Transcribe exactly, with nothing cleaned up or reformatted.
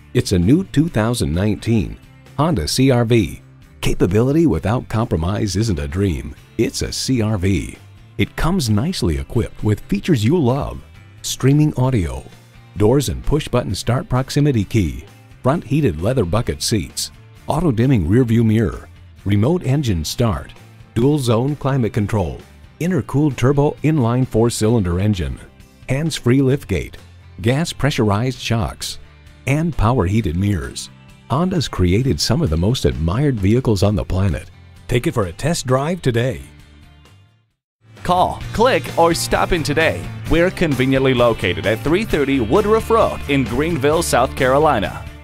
It's a new two thousand nineteen Honda C R V. Capability without compromise isn't a dream. It's a C R V. It comes nicely equipped with features you love: streaming audio, doors and push-button start proximity key, front heated leather bucket seats, auto-dimming rearview mirror, remote engine start, dual-zone climate control, intercooled turbo inline four-cylinder engine, hands-free liftgate, gas pressurized shocks, and power heated mirrors. Honda's created some of the most admired vehicles on the planet. Take it for a test drive today. Call, click, or stop in today. We're conveniently located at three thirty Woodruff Road in Greenville, South Carolina.